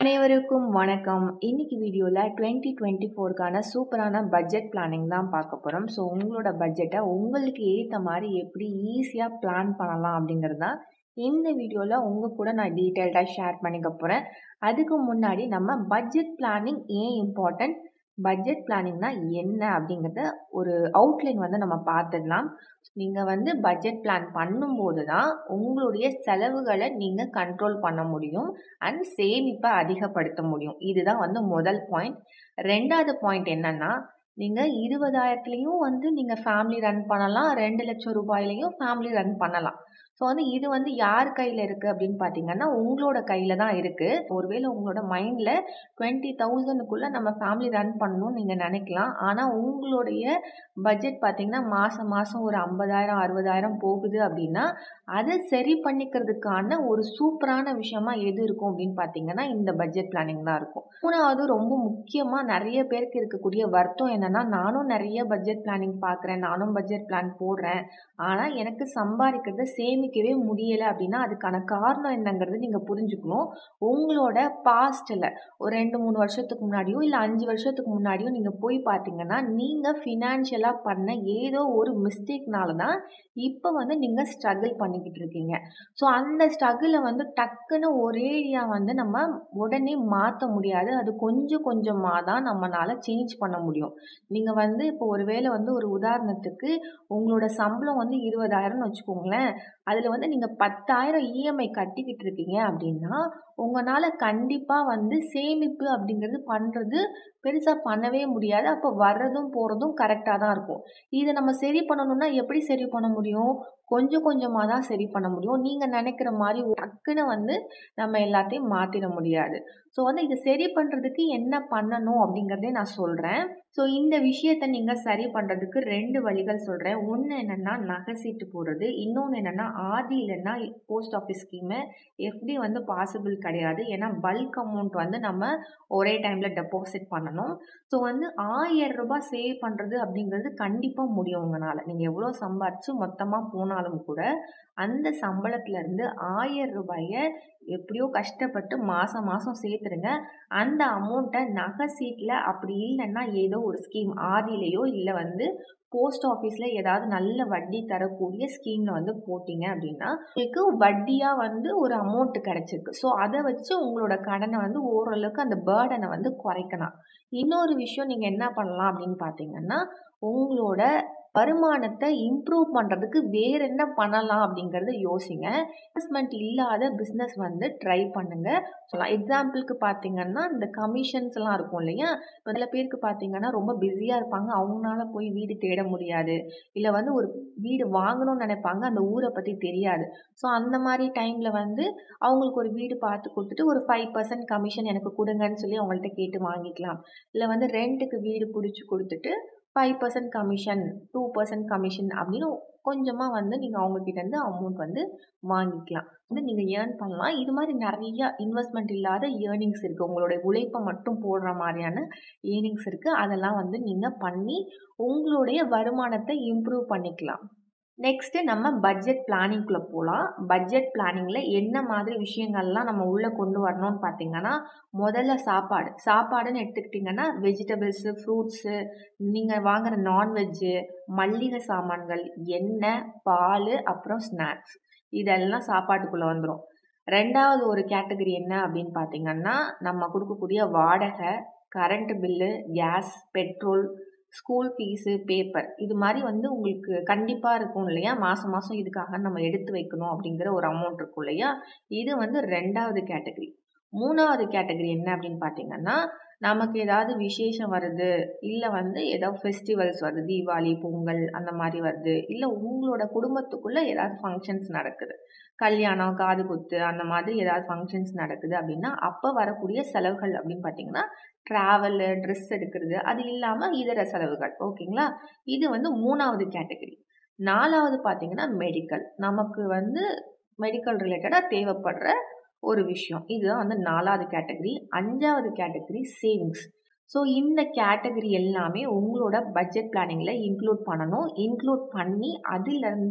அனைவருக்கும் வணக்கம். இன்னைக்கு வீடியோல 2024க்கான சூப்பரான பட்ஜெட் பிளானிங் தான் பார்க்க போறோம். ஸோ உங்களோட பட்ஜெட்டை உங்களுக்கு ஏற்ற மாதிரி எப்படி ஈஸியாக பிளான் பண்ணலாம் அப்படிங்கிறது தான் இந்த வீடியோல உங்க கூட நான் டீட்டெயில்டாக ஷேர் பண்ணிக்க போறேன். அதுக்கு முன்னாடி நம்ம பட்ஜெட் பிளானிங் ஏன் இம்பார்ட்டன்ட், பட்ஜெட் பிளானிங்னா என்ன அப்படிங்கிறத ஒரு அவுட்லைன் நம்ம பார்த்துடலாம். நீங்கள் பட்ஜெட் பிளான் பண்ணும்போது தான் உங்களுடைய செலவுகளை நீங்கள் கண்ட்ரோல் பண்ண முடியும் அண்ட் சேமிப்பை அதிகப்படுத்த முடியும். இதுதான் முதல் பாயிண்ட். ரெண்டாவது பாயிண்ட் என்னன்னா, நீங்கள் 20,000லையும் நீங்கள் ஃபேமிலி ரன் பண்ணலாம், 2 லட்சம் ரூபாயிலையும் ஃபேமிலி ரன் பண்ணலாம். ஸோ இது யார் கையில் இருக்குது அப்படின்னு பார்த்தீங்கன்னா உங்களோட கையில் தான் இருக்குது. ஒருவேளை உங்களோட மைண்டில் 20,000க்குள்ளே நம்ம ஃபேமிலி ரன் பண்ணணும்னு நீங்கள் நினைக்கலாம். ஆனால் உங்களுடைய பட்ஜெட் பார்த்தீங்கன்னா மாதம் மாதம் ஒரு 50,000 60,000 போகுது அப்படின்னா அதை சரி பண்ணிக்கிறதுக்கான ஒரு சூப்பரான விஷயமா எது இருக்கும் அப்படின்னு பார்த்தீங்கன்னா இந்த பட்ஜெட் பிளானிங் தான் இருக்கும். மூணாவது ரொம்ப முக்கியமாக நிறைய பேருக்கு இருக்கக்கூடிய வருத்தம் என்னன்னா, நானும் நிறைய பட்ஜெட் பிளானிங் பார்க்குறேன், நானும் பட்ஜெட் பிளான் போடுறேன், ஆனால் எனக்கு சம்பாதிக்கிறத சேமிக்கவே முடியலை அப்படின்னா அதுக்கான காரணம் என்னங்கிறது நீங்கள் புரிஞ்சுக்கணும். உங்களோட பாஸ்ட்டில் ஒரு 2-3 வருஷத்துக்கு முன்னாடியோ இல்லை 5 வருஷத்துக்கு முன்னாடியோ நீங்கள் போய் பார்த்தீங்கன்னா நீங்கள் ஃபினான்ஷியலாக பண்ண ஏதோ ஒரு மிஸ்டேக்னால தான் இப்போ நீங்கள் ஸ்ட்ரகிள் பண்ணிக்கிட்டு இருக்கீங்க. ஸோ அந்த ஸ்ட்ரகிளை டக்குன்னு ஒரேடியாக நம்ம உடனே மாற்ற முடியாது. அது கொஞ்சம் கொஞ்சமாக தான் நம்மளால் சேஞ்ச் பண்ண முடியும். நீங்கள் இப்போ ஒரு வேளை ஒரு உதாரணத்துக்கு உங்களோட சம்பளம் 20,000ன்னு வச்சுக்கோங்களேன். அதில் நீங்கள் 10,000 இஎம்ஐ கட்டிக்கிட்டு இருக்கீங்க அப்படின்னா உங்களால் கண்டிப்பாக சேமிப்பு அப்படிங்கிறது பண்ணுறது பெருசாக பண்ணவே முடியாது. அப்போ வர்றதும் போகிறதும் கரெக்டாக தான் இருக்கும். இதை நம்ம சரி பண்ணணும்னா எப்படி சரி பண்ண முடியும்? கொஞ்சம் கொஞ்சமாக தான் சரி பண்ண முடியும். நீங்கள் நினைக்கிற மாதிரி டக்குன்னு நம்ம எல்லாத்தையும் மாற்றிட முடியாது. ஸோ இதை சரி பண்ணுறதுக்கு என்ன பண்ணணும் அப்படிங்கிறதே நான் சொல்கிறேன். ஸோ இந்த விஷயத்தை நீங்கள் சரி பண்ணுறதுக்கு 2 வழிகள் சொல்கிறேன். ஒன்று என்னென்னா நகை சீட்டு போடுறது, இன்னொன்று என்னென்னா ஆர்டி இல்லைன்னா post office scheme. FD possible கிடையாது. ஏன்னா பல்க் அமௌண்ட் நம்ம ஒரே டைமில் டெபாசிட் பண்ணணும். ஸோ 1000 ரூபாய் சேவ் பண்ணுறது அப்படிங்கிறது கண்டிப்பாக முடியும் உங்களால். நீங்கள் எவ்வளோ சம்பாதிச்சு மொத்தமாக போனாலும் கூட அந்த சம்பளத்துலேருந்து 1000 ரூபாயை எப்படியோ கஷ்டப்பட்டு மாதம் மாதம் சேர்த்துருங்க. அந்த அமௌண்ட்டை நகை சீட்டில் அப்படி இல்லைன்னா ஏதோ ஒரு ஸ்கீம் ஆர்டிலேயோ இல்லை போஸ்ட் ஆஃபீஸில் ஏதாவது நல்ல வட்டி தரக்கூடிய ஸ்கீமில் போட்டிங்க அப்படின்னா உங்களுக்கு வட்டியாக ஒரு அமௌண்ட் கிடச்சிருக்கு. ஸோ அதை வச்சு உங்களோட கடனை ஓரளவுக்கு அந்த பேர்டனை குறைக்கலாம். இன்னொரு விஷயம் நீங்கள் என்ன பண்ணலாம் அப்படின்னு பார்த்தீங்கன்னா, உங்களோட வருமானத்தை இம்ப்ரூவ் பண்ணுறதுக்கு வேறு என்ன பண்ணலாம் அப்படிங்கிறத யோசிங்க. இன்வெஸ்ட்மெண்ட் இல்லாத பிஸ்னஸ் ட்ரை பண்ணுங்க. சொல்லலாம் எக்ஸாம்பிளுக்கு பார்த்தீங்கன்னா இந்த கமிஷன்ஸ்லாம் இருக்கும் இல்லையா, சில பேருக்கு பார்த்தீங்கன்னா ரொம்ப பிஸியாக இருப்பாங்க, அவங்களால போய் வீடு தேட முடியாது, இல்லை ஒரு வீடு வாங்கணும்னு நினைப்பாங்க, அந்த ஊரை பற்றி தெரியாது. ஸோ அந்த மாதிரி டைமில் அவங்களுக்கு ஒரு வீடு பார்த்து கொடுத்துட்டு ஒரு 5% கமிஷன் எனக்கு கொடுங்கன்னு சொல்லி அவங்கள்ட்ட கேட்டு வாங்கிக்கலாம். இல்லை ரெண்ட்டுக்கு வீடு பிடிச்சி கொடுத்துட்டு 5% கமிஷன் 2% கமிஷன் அப்படின்னு கொஞ்சமாக நீங்கள் அவங்கக்கிட்டேருந்து அமௌண்ட் வாங்கிக்கலாம். நீங்கள் ஏர்ன் பண்ணலாம். இது மாதிரி நிறைய இன்வெஸ்ட்மெண்ட் இல்லாத ஏர்னிங்ஸ் இருக்குது. உங்களுடைய உழைப்பை மட்டும் போடுற மாதிரியான ஏர்னிங்ஸ் இருக்குது. அதெல்லாம் நீங்கள் பண்ணி உங்களுடைய வருமானத்தை இம்ப்ரூவ் பண்ணிக்கலாம். நெக்ஸ்ட்டு நம்ம பட்ஜெட் பிளானிங்குள்ளே போகலாம். பட்ஜெட் பிளானிங்கில் என்ன மாதிரி விஷயங்கள்லாம் நம்ம உள்ளே கொண்டு வரணும்னு பார்த்தீங்கன்னா, முதல்ல சாப்பாடுன்னு எடுத்துக்கிட்டிங்கன்னா வெஜிடபிள்ஸு, ஃப்ரூட்ஸு, நீங்கள் வாங்குகிற நான்வெஜ்ஜு, மல்லிகை சாமான்கள், எண்ணெய், பால், அப்புறம் ஸ்நாக்ஸ், இதெல்லாம் சாப்பாட்டுக்குள்ளே வந்துடும். ரெண்டாவது ஒரு கேட்டகரி என்ன அப்படின்னு பார்த்தீங்கன்னா, நம்ம கொடுக்கக்கூடிய வாடகை, current bill, gas, petrol, school fees, paper, இது மாதிரி உங்களுக்கு கண்டிப்பாக இருக்கும் இல்லையா, மாதம் மாதம் இதுக்காக நம்ம எடுத்து வைக்கணும் அப்படிங்கிற ஒரு அமௌண்ட் இருக்கும் இல்லையா, இது ரெண்டாவது கேட்டகரி. மூணாவது கேட்டகரி என்ன அப்படின்னு பார்த்தீங்கன்னா, நமக்கு ஏதாவது விசேஷம் வருது, இல்லை ஏதாவது ஃபெஸ்டிவல்ஸ் வருது, தீபாவளி, பொங்கல் அந்த மாதிரி வருது, இல்லை உங்களோட குடும்பத்துக்குள்ளே ஏதாவது ஃபங்க்ஷன்ஸ் நடக்குது, கல்யாணம், காது குத்து, அந்த மாதிரி ஏதாவது ஃபங்க்ஷன்ஸ் நடக்குது அப்படின்னா அப்போ வரக்கூடிய செலவுகள் அப்படின்னு பார்த்தீங்கன்னா ட்ராவலு, ட்ரெஸ் எடுக்கிறது, அது இல்லாமல் இதர செலவுகள். ஓகேங்களா, இது மூணாவது கேட்டகரி. நாலாவது பார்த்தீங்கன்னா மெடிக்கல், நமக்கு மெடிக்கல் ரிலேட்டடாக தேவைப்படுற ஒரு விஷயம், இதுதான் நாலாவது கேட்டகரி. அஞ்சாவது கேட்டகரி சேவிங்ஸ். ஸோ இந்த கேட்டகரி எல்லாமே உங்களோட பட்ஜெட் பிளானிங்கில் இன்க்ளூட் பண்ணணும். இன்க்ளூட் பண்ணி அதிலிருந்து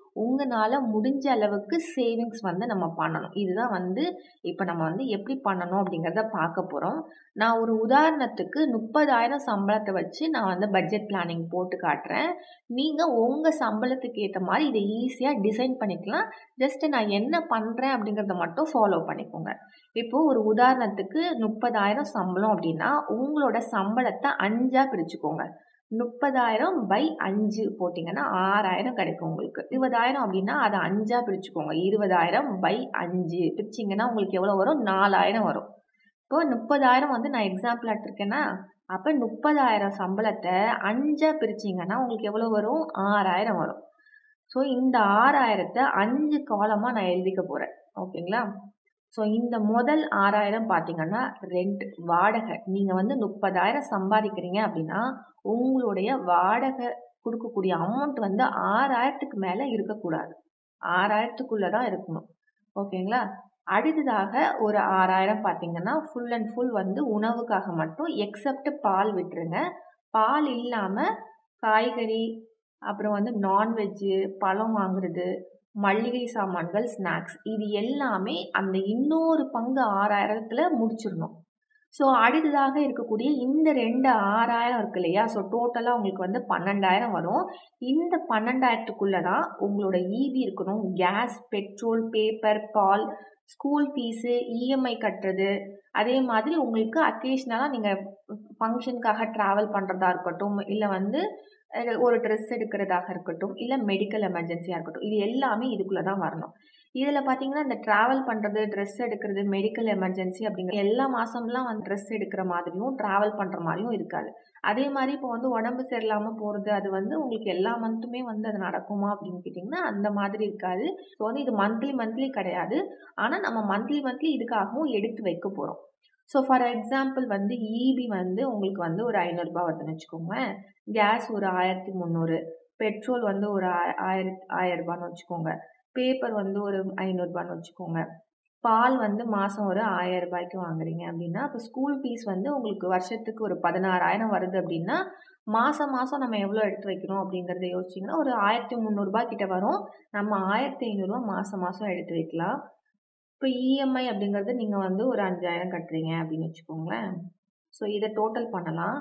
உங்களால் முடிஞ்ச அளவுக்கு சேவிங்ஸ் வந்து நம்ம பண்ணணும். இதுதான் வந்து இப்போ நம்ம வந்து எப்படி பண்ணணும் அப்படிங்கிறத பார்க்க போகிறோம். நான் ஒரு உதாரணத்துக்கு 30,000 சம்பளத்தை வச்சு நான் வந்து பட்ஜெட் பிளானிங் போட்டு காட்டுறேன். நீங்கள் உங்கள் சம்பளத்துக்கு ஏற்ற மாதிரி இதை ஈஸியாக டிசைன் பண்ணிக்கலாம். ஜஸ்ட் நான் என்ன பண்ணுறேன் அப்படிங்கிறத மட்டும் ஃபாலோ பண்ணிக்கோங்க. இப்போது ஒரு உதாரணத்துக்கு 30,000 சம்பளம் அப்படின்னா உங்களோட சம்பளத்தை 5ஆக பிரிச்சுக்கோங்க. 30,000 பை 5 போட்டிங்கன்னா 6,000 கிடைக்கும் உங்களுக்கு. 20,000 அப்படின்னா அதை 5ஆக பிரிச்சுக்கோங்க. 20,000 பை 5 பிரிச்சிங்கன்னா உங்களுக்கு எவ்வளோ வரும்? 4,000 வரும். இப்போ 30,000 வந்து நான் எக்ஸாம்பிள் எடுத்திருக்கேன்னா, அப்போ 30,000 சம்பளத்தை 5ஆக பிரிச்சிங்கன்னா உங்களுக்கு எவ்வளோ வரும்? 6,000 வரும். ஸோ இந்த 6,000த்தை 5 காலமாக நான் எழுதிக்க போகிறேன். ஓகேங்களா? ஸோ இந்த முதல் 6,000 பார்த்தீங்கன்னா ரெண்ட், வாடகை. நீங்கள் வந்து 30,000 சம்பாதிக்கிறீங்க அப்படின்னா உங்களுடைய வாடகை கொடுக்கக்கூடிய அமௌண்ட் வந்து 6,000க்கு மேலே இருக்கக்கூடாது. 6,000க்குள்ளே தான் இருக்கணும். ஓகேங்களா? அடுத்ததாக ஒரு 6,000 பார்த்தீங்கன்னா ஃபுல் அண்ட் ஃபுல் வந்து உணவுக்காக மட்டும், எக்ஸப்ட் பால் விட்டுருங்க. பால் இல்லாமல் காய்கறி, அப்புறம் வந்து நான்வெஜ்ஜு, பழம் வாங்குறது, மளிகை சாமான்கள், ஸ்நாக்ஸ், இது எல்லாமே அந்த இன்னொரு பங்கு 6,000த்துல முடிச்சிடணும். ஸோ அடுத்ததாக இருக்கக்கூடிய இந்த 6,000 இருக்கு இல்லையா? ஸோ டோட்டலாக உங்களுக்கு வந்து 12,000 வரும். இந்த 12,000த்துக்குள்ளே தான் உங்களோட ஈபி இருக்கணும். கேஸ், பெட்ரோல், பேப்பர், பால், ஸ்கூல் ஃபீஸு, இஎம்ஐ கட்டுறது, அதே மாதிரி உங்களுக்கு அக்கேஷ்னலாக நீங்கள் ஃபங்க்ஷனுக்காக ட்ராவல் பண்ணுறதா இருக்கட்டும், இல்லை வந்து ஒரு ட்ரெஸ் எடுக்கிறதாக இருக்கட்டும், இல்லை மெடிக்கல் எமர்ஜென்சியாக இருக்கட்டும், இது எல்லாமே இதுக்குள்ளே தான் வரணும். இதில் பார்த்தீங்கன்னா இந்த ட்ராவல் பண்ணுறது, ட்ரெஸ் எடுக்கிறது, மெடிக்கல் எமர்ஜென்சி அப்படிங்கிற எல்லா மாதம்லாம் வந்து ட்ரெஸ் எடுக்கிற மாதிரியும் ட்ராவல் பண்ணுற மாதிரியும் இருக்காது. அதே மாதிரி இப்போ வந்து உடம்பு சரியில்லாமல் போகிறது, அது வந்து உங்களுக்கு எல்லா மந்த்துமே வந்து அது நடக்குமா அப்படின்னு கேட்டிங்கன்னா அந்த மாதிரி இருக்காது. ஸோ வந்து இது மந்த்லி கிடையாது. ஆனால் நம்ம மந்த்லி இதுக்காகவும் எடுத்து வைக்க போகிறோம். ஸோ ஃபார் எக்ஸாம்பிள் வந்து ஈபி வந்து உங்களுக்கு வந்து ஒரு 500 ரூபாய் வருதுன்னு வச்சுக்கோங்களேன். கேஸ் ஒரு 1,300, பெட்ரோல் வந்து ஒரு 1,000 ரூபான்னு வச்சுக்கோங்க. பேப்பர் வந்து ஒரு 500 ரூபான்னு வச்சுக்கோங்க. பால் வந்து மாதம் ஒரு 1,000 ரூபாய்க்கு வாங்குறீங்க அப்படின்னா, அப்போ ஸ்கூல் ஃபீஸ் வந்து உங்களுக்கு வருஷத்துக்கு ஒரு 16,000 வருது அப்படின்னா, மாதம் நம்ம எவ்வளோ எடுத்து வைக்கணும் அப்படிங்கிறத யோசிச்சிங்கன்னா ஒரு 1,300 ரூபாய் கிட்ட வரும். நம்ம 1,500 ரூபாய் மாதம் எடுத்து வைக்கலாம். இப்போ இஎம்ஐ அப்படிங்கிறது நீங்கள் வந்து ஒரு 5,000 கட்டுறீங்க அப்படின்னு வச்சுக்கோங்களேன். ஸோ இதை டோட்டல் பண்ணலாம்.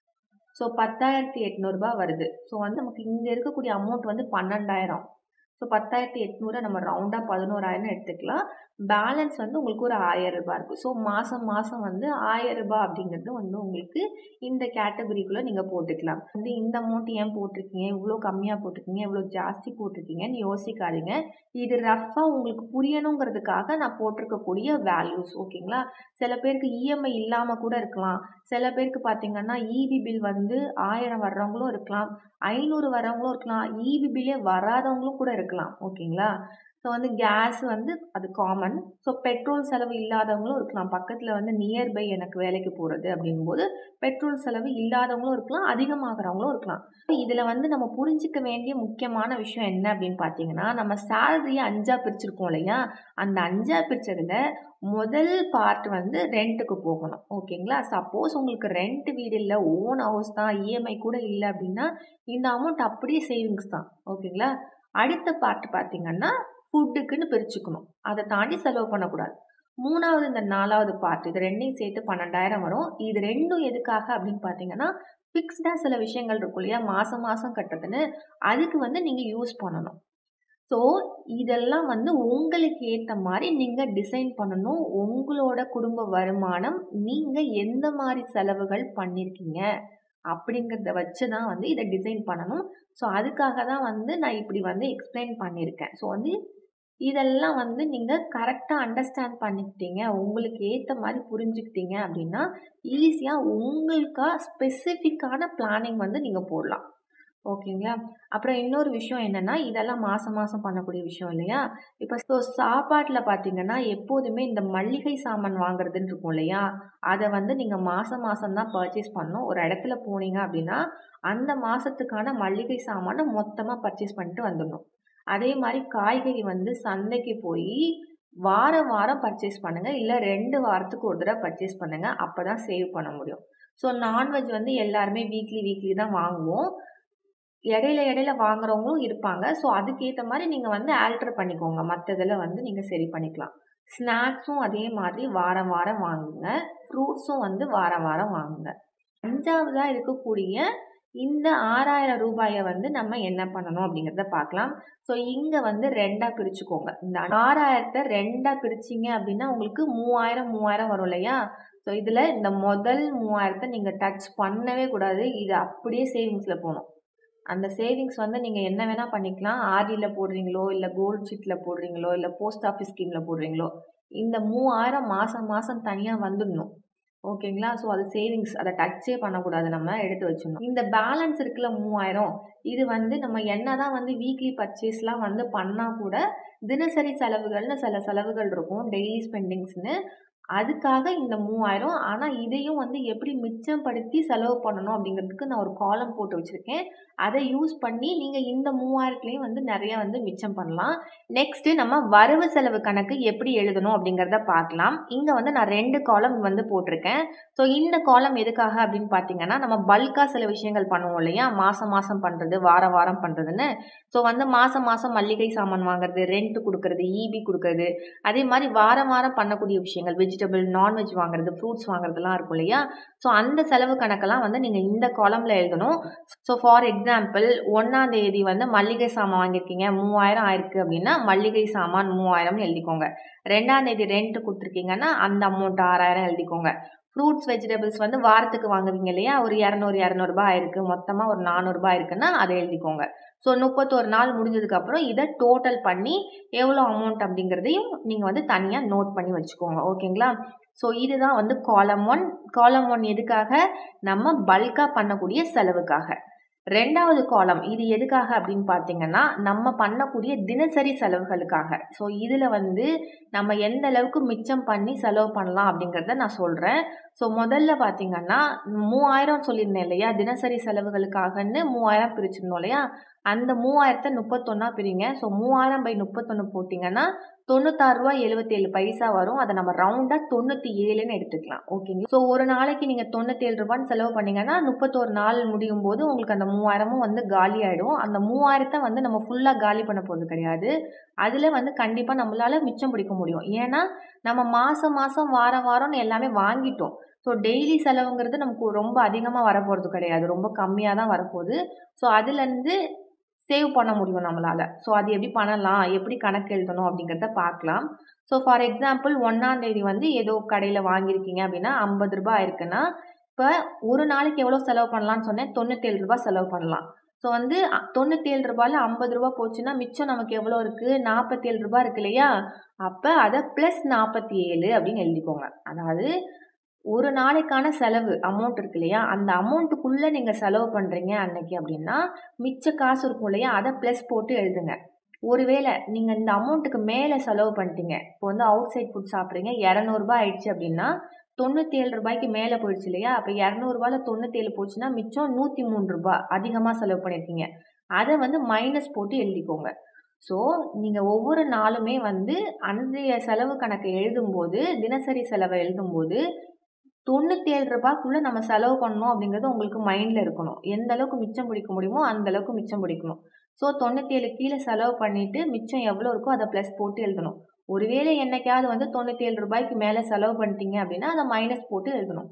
ஸோ 10,800 ரூபாய் வருது. ஸோ வந்து நமக்கு இங்கே இருக்கக்கூடிய அமௌண்ட் வந்து 12,000. ஸோ 10,800 நம்ம ரவுண்டாக 11,000 எடுத்துக்கலாம். பேலன்ஸ் வந்து உங்களுக்கு ஒரு 1,000 ரூபாய் இருக்கும். ஸோ மாதம் வந்து 1,000 ரூபாய் அப்படிங்கிறது வந்து உங்களுக்கு இந்த கேட்டகரிக்குள்ளே நீங்கள் போட்டுக்கலாம். வந்து இந்த அமௌண்ட் ஏன் போட்டிருக்கீங்க, இவ்வளோ கம்மியாக போட்டிருக்கீங்க, இவ்வளோ ஜாஸ்தி போட்டிருக்கீங்கன்னு யோசிக்காதீங்க. இது ரஃப்பாக உங்களுக்கு புரியணுங்கிறதுக்காக நான் போட்டிருக்கக்கூடிய வேல்யூஸ். ஓகேங்களா? சில பேருக்கு இஎம்ஐ இல்லாமல் கூட இருக்கலாம். சில பேருக்கு பார்த்தீங்கன்னா ஈபி பில் வந்து 1,000 வர்றவங்களும் இருக்கலாம், 500 வர்றவங்களும் இருக்கலாம், ஈபி பில்லே வராதவங்களும் கூட இருக்கலாம். ஓகேங்களா? ஸோ வந்து கேஸ் வந்து அது காமன். ஸோ பெட்ரோல் செலவு இல்லாதவங்களும் இருக்கலாம். பக்கத்தில் வந்து நியர்பை எனக்கு வேலைக்கு போகிறது அப்படிங்கும்போது பெட்ரோல் செலவு இல்லாதவங்களும் இருக்கலாம், அதிகமாகறவங்களும் இருக்கலாம். இதில் வந்து நம்ம புரிஞ்சிக்க வேண்டிய முக்கியமான விஷயம் என்ன அப்படின்னு பார்த்தீங்கன்னா, நம்ம சேலரியை 5ஆக பிரிச்சிருக்கோம் இல்லையா? அந்த 5ஆக பிரித்ததில் முதல் பார்ட் வந்து ரெண்ட்டுக்கு போகணும். ஓகேங்களா? சப்போஸ் உங்களுக்கு ரெண்ட் வீடு இல்லை, ஓன் ஹவுஸ் தான், இஎம்ஐ கூட இல்லை அப்படின்னா இந்த அமௌண்ட் அப்படியே சேவிங்ஸ் தான். ஓகேங்களா? அடுத்த பார்ட் பார்த்தீங்கன்னா ஃபுட்டுக்குன்னு பிரிச்சுக்கணும். அதை தாண்டி செலவு பண்ணக்கூடாது. 3வது இந்த 4வது பார்ட், இது ரெண்டையும் சேர்த்து 12,000 வரும். இது ரெண்டும் எதுக்காக அப்படின்னு பார்த்தீங்கன்னா, ஃபிக்ஸ்டாக சில விஷயங்கள் இருக்கும் இல்லையா? மாதம் கட்டுறதுன்னு, அதுக்கு வந்து நீங்கள் யூஸ் பண்ணணும். ஸோ இதெல்லாம் வந்து உங்களுக்கு ஏற்ற மாதிரி நீங்கள் டிசைன் பண்ணணும். உங்களோட குடும்ப வருமானம், நீங்கள் எந்த மாதிரி செலவுகள் பண்ணியிருக்கீங்க அப்படிங்கிறத வச்சு தான் வந்து இதை டிசைன் பண்ணணும். ஸோ அதுக்காக தான் வந்து நான் இப்படி வந்து எக்ஸ்பிளைன் பண்ணியிருக்கேன். ஸோ வந்து இதெல்லாம் வந்து நீங்கள் கரெக்டாக அண்டர்ஸ்டாண்ட் பண்ணிக்கிட்டீங்க, உங்களுக்கு ஏற்ற மாதிரி புரிஞ்சுக்கிட்டீங்க அப்படின்னா ஈஸியாக உங்களுக்கா ஸ்பெசிஃபிக்கான பிளானிங் வந்து நீங்கள் போடலாம். ஓகேங்களா? அப்புறம் இன்னொரு விஷயம் என்னென்னா, இதெல்லாம் மாதம் பண்ணக்கூடிய விஷயம் இல்லையா? இப்போ சாப்பாட்டில் பார்த்தீங்கன்னா எப்போதுமே இந்த மளிகை சாமான் வாங்குறதுன்னு இருக்கும் இல்லையா? அதை வந்து நீங்கள் மாதம் தான் பர்ச்சேஸ் பண்ணணும். ஒரு இடத்துல போனீங்க அப்படின்னா அந்த மாதத்துக்கான மளிகை சாமானை மொத்தமாக பர்ச்சேஸ் பண்ணிட்டு வந்துடணும். அதே மாதிரி காய்கறி வந்து சந்தைக்கு போய் வாரம் பர்ச்சேஸ் பண்ணுங்கள், இல்லை 2 வாரத்துக்கு ஒரு தடவை பர்ச்சேஸ் பண்ணுங்கள். அப்போ தான் சேவ் பண்ண முடியும். ஸோ நான்வெஜ் வந்து எல்லாருமே வீக்லி தான் வாங்குவோம். இடையில வாங்குறவங்களும் இருப்பாங்க. ஸோ அதுக்கேத்த மாரி நீங்க வந்து ஆல்டர் பண்ணிக்கோங்க. மத்ததுல வந்து நீங்க சரி பண்ணிக்கலாம். ஸ்நாக்ஸும் அதே மாதிரி வாரம் வாரம் வாங்குங்க. ஃப்ரூட்ஸும் வந்து வாரம் வாரம் வாங்குங்க. 5வதா இருக்கக்கூடிய இந்த ரூ. 6,000 வந்து நம்ம என்ன பண்ணணும் அப்படிங்கிறத பார்க்கலாம். ஸோ இங்க வந்து 2ஆ பிரிச்சுக்கோங்க. இந்த 6,000த்த 2ஆ பிரிச்சீங்க அப்படின்னா உங்களுக்கு 3,000 வரும் இல்லையா? ஸோ இதுல இந்த முதல் 3,000த்த நீங்க டச் பண்ணவே கூடாது. இது அப்படியே சேவிங்ஸ்ல போணும். அந்த சேவிங்ஸ் வந்து நீங்க என்ன வேணா பண்ணிக்கலாம். ஆர்டில போடுறீங்களோ, இல்ல கோல்ட் ஷீட்ல போடுறீங்களோ, இல்ல போஸ்ட் ஆஃபீஸ் ஸ்கீம்ல போடுறீங்களோ, இந்த 3,000 மாசம் மாசம் தனியா வந்துடணும். ஓகேங்களா? ஸோ அது சேவிங்ஸ். அத டச்சே பண்ணக்கூடாது நம்ம. எடுத்து வச்சுடணும். இந்த பேலன்ஸ் இருக்குல்ல 3,000 இது வந்து நம்ம என்னதான் வந்து வீக்லி பர்ச்சேஸ்லாம் வந்து பண்ணா கூட, தினசரி செலவுகள்னு சில செலவுகள் இருக்கும். டெய்லி ஸ்பெண்டிங்ஸ்ன்னு. அதுக்காக இந்த 3,000 ஆனா இதையும் வந்து எப்படி மிச்சப்படுத்தி செலவு பண்ணணும் அப்படிங்கிறதுக்கு நான் ஒரு காலம் போட்டு வச்சிருக்கேன். அத யூஸ் பண்ணி நீங்க இந்த 3,000த்துலயும் வந்து நெறைய வந்து மிச்சம் பண்ணலாம். நெக்ஸ்ட் நம்ம வரவு செலவு கணக்கு எப்படி எழுதணும் அப்படிங்கிறத பார்க்கலாம். இங்க வந்து நான் 2 காலம் வந்து போட்டிருக்கேன். ஸோ இந்த காலம் எதுக்காக அப்படின்னு பார்த்தீங்கன்னா, நம்ம பல்கா சில விஷயங்கள் பண்ணுவோம் இல்லையா? மாசம் மாசம் பண்றது, வாரம் வாரம் பண்றதுன்னு. ஸோ வந்து மாசம் மாசம் மல்லிகை சாமான் வாங்குறது, ரெண்ட் குடுக்குறது, ஈபி குடுக்குறது, அதே மாரி வாரம் வாரம் பண்ணக்கூடிய விஷயங்கள் வெஜிடபிள், நான்வெஜ் வாங்குறது, ஃப்ரூட்ஸ் வாங்குறதெல்லாம் இருக்கும் இல்லையா? ஸோ அந்த செலவு கணக்கெல்லாம் வந்து நீங்க இந்த காலம்ல எழுதணும். ஸோ ஃபார் எக்ஸாம்பிள் 1ஆம் தேதி வந்து மல்லிகை சாமான் வாங்கியிருக்கீங்க 3,000 ஆயிருக்கு அப்படின்னா, மல்லிகை சாமான் 3,000ன்னு எழுதிக்கோங்க. 2ஆம் தேதி ரெண்ட் குடுத்துருக்கீங்கன்னா, அந்த அமௌண்ட் 6,000 எழுதிக்கோங்க. ஃப்ரூட்ஸ், வெஜிடபிள்ஸ் வந்து வாரத்துக்கு வாங்குவீங்க இல்லையா? ஒரு 200 ஆயிருக்கு. மொத்தமா ஒரு ரூ. 400 ஆயிருக்குன்னா, அத எழுதிக்கோங்க. ஸோ 31 நாள் முடிஞ்சதுக்கப்புறம் இத டோட்டல் பண்ணி எவ்வளோ அமௌண்ட் அப்படிங்கிறதையும் நீங்க வந்து தனியா நோட் பண்ணி வச்சுக்கோங்க. ஓகேங்களா? ஸோ இதுதான் வந்து காலம் 1. காலம் 1 எதுக்காக? நம்ம பல்கா பண்ணக்கூடிய செலவுக்காக. 2வது காலம் இது எதுக்காக அப்படின்னு பார்த்தீங்கன்னா, நம்ம பண்ணக்கூடிய தினசரி செலவுகளுக்காக. ஸோ இதுல வந்து நம்ம எந்த அளவுக்கு மிச்சம் பண்ணி செலவு பண்ணலாம் அப்படிங்கிறத நான் சொல்றேன். ஸோ முதல்ல பார்த்தீங்கன்னா, 3,000 சொல்லியிருந்தேன் இல்லையா? தினசரி செலவுகளுக்காகன்னு 3,000 பிரிச்சிருந்தோம் இல்லையா? அந்த 3,000த்த 31ஆ பிரிங்க. ஸோ 3,000/31 போட்டீங்கன்னா, ரூ. 96.77 வரும். அத நம்ம ரவுண்டா 97ன்னு எடுத்துக்கலாம். ஓகேங்களா? ஸோ ஒரு நாளைக்கு நீங்க ரூ. 97 செலவு பண்ணீங்கன்னா, 31 நாள் முடியும்போது உங்களுக்கு அந்த 3,000மும் வந்து காலியாயிடும். அந்த 3,000த்த வந்து நம்ம ஃபுல்லா காலி பண்ண போறது கிடையாது. அதுல வந்து கண்டிப்பா நம்மளால மிச்சம் பிடிக்க முடியும். ஏன்னா, நம்ம மாசம் மாசம், வாரம் வாரம்னு எல்லாமே வாங்கிட்டோம். ஸோ டெய்லி செலவுங்கிறது நமக்கு ரொம்ப அதிகமா வரப்போறது கிடையாது. ரொம்ப கம்மியா தான் வரப்போது. ஸோ அதுலருந்து சேவ் பண்ண முடியும் நம்மளால. ஸோ அது எப்படி பண்ணலாம்? எப்படி கணக்கு எழுதணும்? அப்படிங்கிறத பார்க்கலாம். ஸோ ஃபார் எக்ஸாம்பிள் 1ஆம் தேதி வந்து ஏதோ கடையில வாங்கியிருக்கீங்க அப்படின்னா, ரூ. 50 ஆயிருக்குன்னா, இப்ப ஒரு நாளைக்கு எவ்வளோ செலவு பண்ணலாம்னு சொன்னேன்? ரூ. 97 செலவு பண்ணலாம். ஸோ வந்து ரூ. 97ல ரூ. 50 போச்சுன்னா, மிச்சம் நமக்கு எவ்வளோ இருக்கு? ரூ. 47 இருக்கு இல்லையா? அப்ப அத பிளஸ் 47 அப்படின்னு எழுதிக்கோங்க. அதாவது ஒரு நாளைக்கான செலவு அமௌண்ட் இருக்கு இல்லையா? அந்த அமௌண்ட்டுக்குள்ள நீங்க செலவு பண்றீங்க அன்னைக்கு அப்படின்னா, மிச்ச காசு இருக்கும் இல்லையா? அத பிளஸ் போட்டு எழுதுங்க. ஒருவேளை நீங்க இந்த அமௌண்ட்டுக்கு மேல செலவு பண்ணிட்டீங்க. இப்போ வந்து அவுட் சைட் ஃபுட் சாப்பிடுறீங்க ரூ. 200 ஆயிடுச்சு அப்படின்னா, ரூ. 97க்கு மேல போயிடுச்சு இல்லையா? அப்ப ரூ. 200ல 97 போச்சுன்னா, மிச்சம் ரூ. 103 அதிகமா செலவு பண்ணியிருக்கீங்க. அத வந்து மைனஸ் போட்டு எழுதிக்கோங்க. ஸோ, நீங்க ஒவ்வொரு நாளுமே வந்து அன்றைய செலவு கணக்க எழுதும்போது, தினசரி செலவ எழுதும்போது ரூ. 97க்குள்ள நம்ம செலவு பண்ணணும் அப்படிங்கிறது உங்களுக்கு மைண்ட்ல இருக்கணும். எந்த அளவுக்கு மிச்சம் பிடிக்க முடியுமோ, அந்த அளவுக்கு மிச்சம் பிடிக்கணும். ஸோ 97 கீழ செலவு பண்ணிட்டு, மிச்சம் எவ்வளோ இருக்கோ அத பிளஸ் போட்டு எழுதணும். ஒருவேளை என்னைக்காவது வந்து ரூ. 97க்கு மேல செலவு பண்ணிட்டீங்க அப்படின்னா, அத மைனஸ் போட்டு எழுதணும்.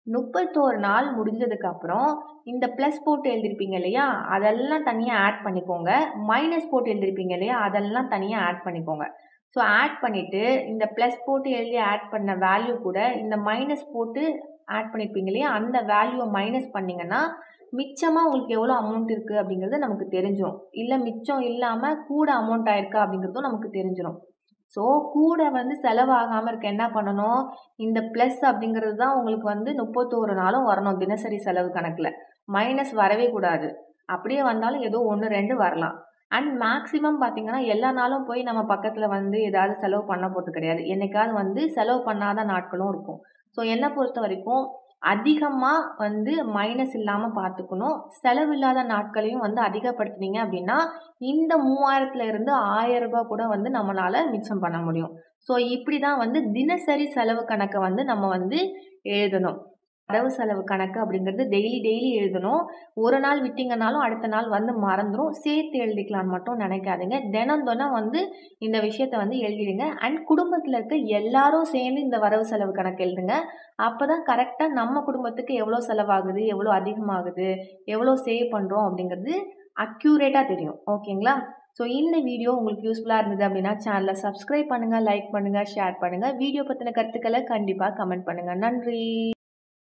31 நாள் முடிஞ்சதுக்கு அப்புறம், இந்த பிளஸ் போட்டு எழுதியிருப்பீங்க இல்லையா? அதெல்லாம் தனியா ஆட் பண்ணிக்கோங்க. மைனஸ் போட்டு எழுதியிருப்பீங்க இல்லையா? அதெல்லாம் தனியா ஆட் பண்ணிக்கோங்க. ஸோ ஆட் பண்ணிட்டு, இந்த பிளஸ் போட்டு எழுதி ஆட் பண்ண வேல்யூ கூட, இந்த மைனஸ் போட்டு ஆட் பண்ணியிருப்பீங்க இல்லையா? அந்த வேல்யூவ மைனஸ் பண்ணீங்கன்னா, மிச்சமா உங்களுக்கு எவ்வளோ அமௌண்ட் இருக்கு அப்படிங்கிறது நமக்கு தெரிஞ்சிரும். இல்ல மிச்சம் இல்லாம கூட அமௌண்ட் ஆயிருக்கா அப்படிங்கிறதும் நமக்கு தெரிஞ்சிரும். ஸோ கூட வந்து செலவாகாம இருக்க என்ன பண்ணணும்? இந்த பிளஸ் அப்படிங்கிறது தான் உங்களுக்கு வந்து 31 நாளும் வரணும் தினசரி செலவு கணக்குல. மைனஸ் வரவே கூடாது. அப்படியே வந்தாலும் ஏதோ 1, 2 வரலாம். அண்ட் மேக்ஸிமம் பார்த்தீங்கன்னா, எல்லா நாளும் போய் நம்ம பக்கத்துல வந்து ஏதாவது செலவு பண்ண போறது கிடையாது. என்னைக்காவது வந்து செலவு பண்ணாத நாட்களும் இருக்கும். ஸோ என்ன பொறுத்தவரைக்கும் அதிகமா வந்து மைனஸ் இல்லாம பார்த்துக்கணும். செலவில்லாத நாட்களையும் வந்து அதிகப்படுத்துனீங்க அப்படின்னா, இந்த 3000த்துல இருந்து ரூ. 1000 கூட வந்து நம்மளால மிச்சம் பண்ண முடியும். ஸோ இப்படி தான் வந்து தினசரி செலவு கணக்க வந்து நம்ம வந்து எழுதணும். வரவு செலவு கணக்கு அப்படிங்கிறது டெய்லி எழுதணும். ஒரு நாள் விட்டீங்கனாலும் அடுத்த நாள் வந்து மறந்துரும். சேர்த்து எழுதிக்கலாம்னு மட்டும் நினைக்காதீங்க. தினம் வந்து இந்த விஷயத்த வந்து எழுதிடுங்க. அண்ட் குடும்பத்துல இருக்க எல்லாரும் சேர்ந்து இந்த வரவு செலவு கணக்கு எழுதுங்க. அப்பதான் கரெக்ட்டா நம்ம குடும்பத்துக்கு எவ்வளோ செலவாகுது, எவ்வளோ அதிகமாகுது, எவ்வளோ சேவ் பண்றோம் அப்படிங்கிறது அக்யூரேட்டா தெரியும். ஓகேங்களா? ஸோ இந்த வீடியோ உங்களுக்கு யூஸ்ஃபுல்லா இருந்தது அப்படின்னா சேனலை சப்ஸ்கிரைப் பண்ணுங்க, லைக் பண்ணுங்க, ஷேர் பண்ணுங்க. வீடியோ பத்தின கருத்துக்களை கண்டிப்பா கமெண்ட் பண்ணுங்க. நன்றி.